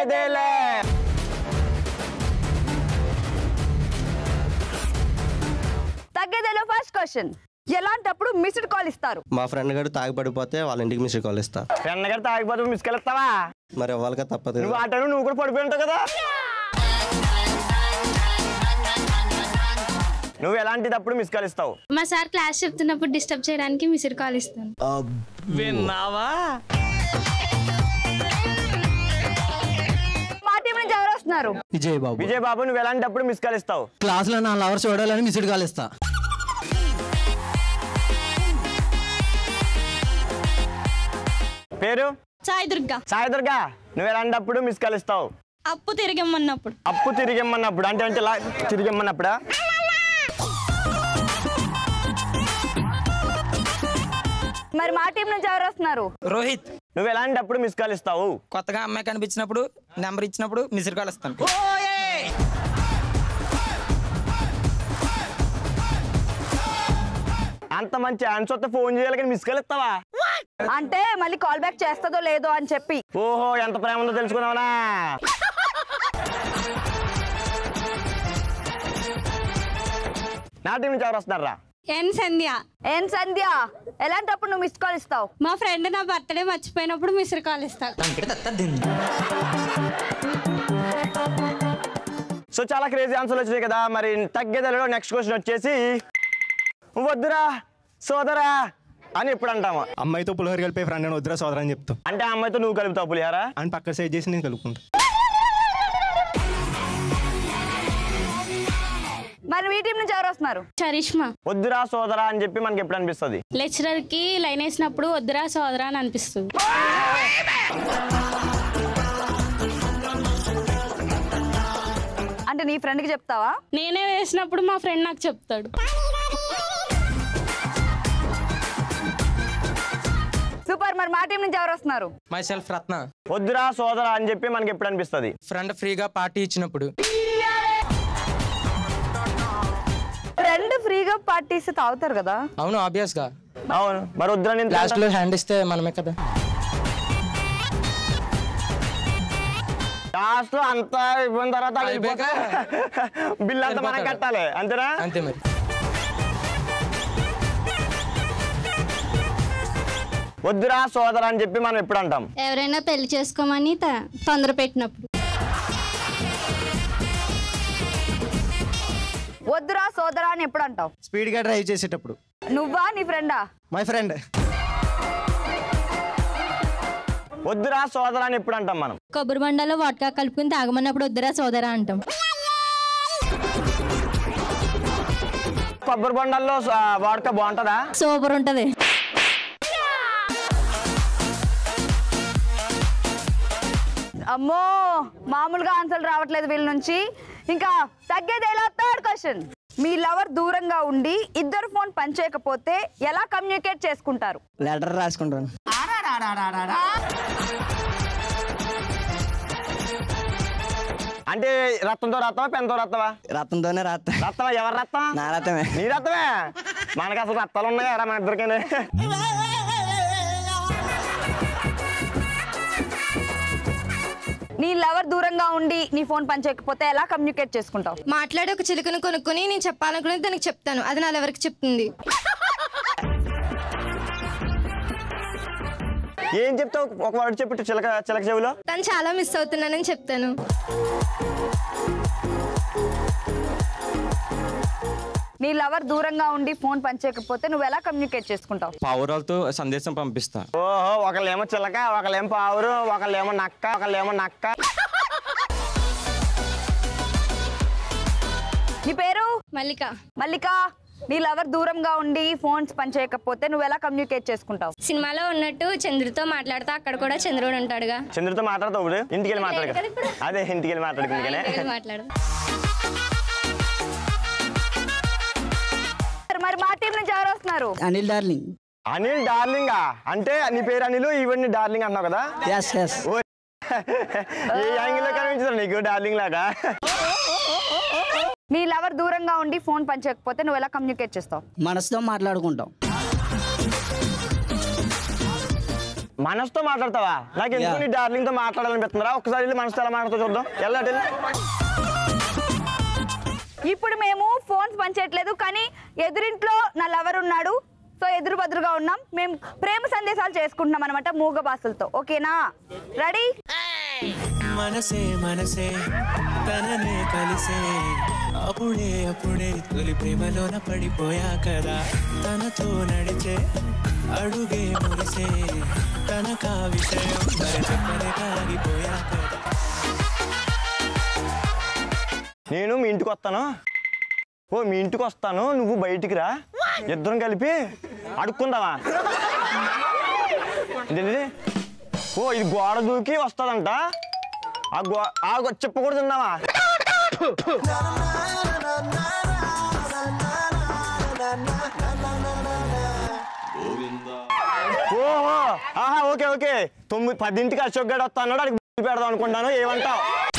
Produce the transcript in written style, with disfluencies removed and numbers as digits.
తగ్గేదేలే. తగ్గేదేలో first question, ఎలాంటప్పుడు మిస్డ్ కాల్ ఇస్తారు? మా ఫ్రెండ్ గారు తాగి పడిపోతే వాళ్ళ ఇంటికి మిస్డ్ కాల్ ఇస్తా. ఫ్రెండ్ గారు తాగిపోతే మిస్ కాల్ ఇస్తావా? మరి ఇవ్వాలిగా తప్పదు. నువ్వు ఆ టైం నువ్వు కూడా పడిపోయి ఉంటావు కదా. నువ్వు ఎలాంటిదప్పుడు మిస్ కాల్ ఇస్తావు? మా సార్ క్లాస్ చెప్తున్నప్పుడు డిస్టర్బ్ చేయడానికి మిస్డ్ కాల్ ఇస్తాను. విన్నావా? మా టీం నుంచి ఎవరు వస్తున్నారు? విజయ్ బాబు. విజయ్ బాబు, నువ్వు ఎలాంటప్పుడు మిస్ కాల్ ఇస్తావు? క్లాస్ లో 4 అవర్స్ చూడాలని మిస్డ్ కాల్ ఇస్తా. పేరు? సాయి దుర్గా. సాయి దుర్గా, నువ్వు ఎలాంటప్పుడు మిస్ కాల్ ఇస్తావు? అప్పు తిరిగమ్మన్నప్పుడు. అప్పు తిరిగిమ్మన్నప్పుడు అంటే అంటే ఇలా తిరిగిమ్మన్నప్పుడా? మరి మా టీం నుంచి ఎవరు వస్తున్నారు? రోహిత్. నువ్వు ఎలాంటప్పుడు మిస్ కాల్ ఇస్తావు? కొత్తగా అమ్మాయి కనిపించినప్పుడు నెంబర్ ఇచ్చినప్పుడు మిస్డ్ కాల్ ఇస్తాను. అంత మంచి ఆన్సర్తో ఫోన్ చేయాలి కానీ మిస్ కాల్ ఇస్తావా? అంటే మళ్ళీ కాల్ బ్యాక్ చేస్తుందో లేదో అని చెప్పి. ఓహో, ఎంత ప్రేమ ఉందో తెలుసుకున్నావునా? నా టీం నుంచి ఎవరు వస్తున్నారా? ఎన్ సంధ్య. ఏం సంధ్య, ఎలాంటప్పుడు నువ్వు మిస్ కాల్ ఇస్తావు? మా ఫ్రెండ్ నా బర్త్డే మర్చిపోయినప్పుడు మిస్డ్ కాల్ ఇస్తాను. సో చాలా క్రేజీ ఆన్సర్లు వచ్చినాయి కదా. మరి తగ్గేదలో నెక్స్ట్ క్వశ్చన్ వచ్చేసి, వద్దురా సోదరా అని ఎప్పుడు అంటాము? అమ్మాయితో పులిహోర కలిపే ఫ్రెండ్ అని వద్దురా సోదరా అని చెప్తాం. అంటే ఆ అమ్మాయితో నువ్వు కలుపుతావు పులిహార అని పక్క సైడ్ చేసి నేను కలుపుకుంటా. మరి మీ టీం నుంచి ఎవరు వస్తున్నారు? చరిష్మా. వద్దురా సోదరా అని చెప్పి మనకి ఎప్పుడు అనిపిస్తుంది? లెక్చరర్ కి లైన్ వేసినప్పుడు వద్దురా సోదరా అని అనిపిస్తుంది. అంటే నీ ఫ్రెండ్ కి చెప్తావా? నేనే వేసినప్పుడు మా ఫ్రెండ్ నాకు చెప్తాడు. సూపర్. మరి మా టీం నుంచి ఎవరు వస్తున్నారు? Myself Ratna. వద్దురా సోదరా అని చెప్పి మనకి ఎప్పుడు అనిపిస్తుంది? ఫ్రెండ్ ఫ్రీగా పార్టీ ఇచ్చినప్పుడు. ఫ్రెండ్ ఫ్రీగా పార్టీ ఇస్తే తాగుతారు కదా. అవును, ఆబ్వియస్ గా. అవును, మరి వద్దురా నేను లాస్ట్ లో హ్యాండ్ ఇస్తే మనమే కదా. లాస్ట్ లో అంతా ఇవ్వని తర్వాత బిల్ అంతా మనం కట్టాలి, అంతేనా? అంతే మరి. వద్దురా సోదరా అని చెప్పి మనం ఎప్పుడు అంటాం? ఎవరైనా పెళ్లి చేసుకోమని తొందర పెట్టినప్పుడు. వద్దురా సోదరా అని ఎప్పుడు అంటావు? స్పీడ్ గా డ్రైవ్ చేసేటప్పుడు. నువ్వా నీ ఫ్రెండా? My friend. వద్దురా సోదరా అని ఎప్పుడు అంటాం మనం? కొబ్బరి బండలో వాట్కా కలుపుకుని తాగమన్నప్పుడు వద్దురా సోదరా అంటాం. కొబ్బరి బొండాల్లో వాడక బాగుంటుందా? సూపర్ ఉంటది. అమ్మో, మామూలుగా ఆన్సర్లు రావట్లేదు వీళ్ళ నుంచి. ఇంకా తగ్గేదేలా థర్డ్ క్వశ్చన్, మీ లవర్ దూరంగా ఉండి ఇద్దరు ఫోన్ పనిచేయకపోతే ఎలా కమ్యూనికేట్ చేసుకుంటారు? లెటర్ రాసుకుంటాను. అంటే రత్నంతో రాస్తావా పెన్తో రాస్తావా? రత్నంతోనే రాస్తా. రత్తవా? ఎవరు రత్తం? నా రథమే. నీ రత్తమే? మనకి అసలు రత్తాలు ఉన్నాయా మన ఇద్దరికైనా? నీ లవర్ దూరంగా ఉండి నీ ఫోన్ పనిచేయకపోతే ఎలా కమ్యూనికేట్ చేసుకుంటావు? మాట్లాడి ఒక చిలుకను కొనుక్కొని నేను చెప్పాలనుకునేది దానికి చెప్తాను, అది నా లవర్కి చెప్తుంది. ఏం చెప్తావు? ఒక వర్డ్ చెప్పి చిలక చిలక చెవిలో. తను చాలా మిస్ అవుతున్నానని చెప్తాను. నీ లవర్ దూరంగా ఉండి ఫోన్ పనిచేయకపోతే నువ్వు ఎలా కమ్యూనికేట్ చేసుకుంటావు? పావురాలతో సందేశం పంపిస్తా. ఓహో, ఒకళ్ళేమో చిలక, ఒకళ్ళేమో పావురు, ఒకళ్ళేమో నక్క, ఒకళ్ళేమో నక్క. నీ పేరు? మల్లిక. మల్లిక, నీ లవర్ దూరంగా ఉండి ఫోన్స్ పనిచేయకపోతే నువ్వు ఎలా కమ్యూనికేట్ చేసుకుంటావు? సినిమాలో ఉన్నట్టు చంద్రుతో మాట్లాడతా, అక్కడ కూడా చంద్రుడు ఉంటాడుగా. చంద్రుడితో మాట్లాడతావు? ఇప్పుడు ఇంటికి వెళ్ళి మాట్లాడు. అదే ఇంటికి వెళ్ళి మాట్లాడుకుంటే మాట్లాడదా. మరి మా టీం నుంచి ఎవరు వస్తున్నారు? అనిల్ డార్లింగ్. అనిల్ డార్లింగా? అంటే నీ పేరు అనిల్, ఈవెన్ డార్లింగ్ అంటున్నావు కదా? ఏ యాంగిల్ లో కనిపించదు నీకు డార్లింగ్ లాగా? నీ లవర్ దూరంగా ఉండి ఫోన్ పనిచేయకపోతే నువ్వు ఎలా కమ్యూనికేట్ చేస్తావు? మనసుతో మాట్లాడుకుంటాం. మనసుతో మాట్లాడతావా? నాకు ఎందుకు నీ డార్లింగ్ తో మాట్లాడాలనిపిస్తుందా? ఒకసారి వెళ్ళి మనసుతో ఎలా మాట్లాడుతూ చూద్దాం. వెళ్ళాలి. ఇప్పుడు మేము ఫోన్స్ పనిచేయట్లేదు, కానీ ఎదురింట్లో నా లవర్ ఉన్నాడు. సో ఎదురు బదురుగా ఉన్నాం. మేము ప్రేమ సందేశాలు చేసుకుంటున్నాం అనమాట మూగ భాషలతో. ఓకేనా? రెడీ? మనసే మనసే తననే కలిసే అప్పుడే అప్పుడే తొలి ప్రేమలోన పడిపోయా కదా. తనతో నడిచే అడుగే మురిసే తనకా విషయం మరి చెప్పలేక ఆగిపోయా కదా. నేను మీ ఇంటికి వస్తాను. మీ ఇంటికి వస్తాను, నువ్వు బయటికి రా, ఇద్దరం కలిపి అడుక్కుందామా? ఇది గోడ దూకి వస్తుందంట. ఆ చెప్ప కూడా తిందామా? ఓహో, ఆహా, ఓకే ఓకే. 9-10ంటికి అశోక్ గడు వస్తాను, అడిగి పెడదాం అనుకుంటాను. ఏమంటావు?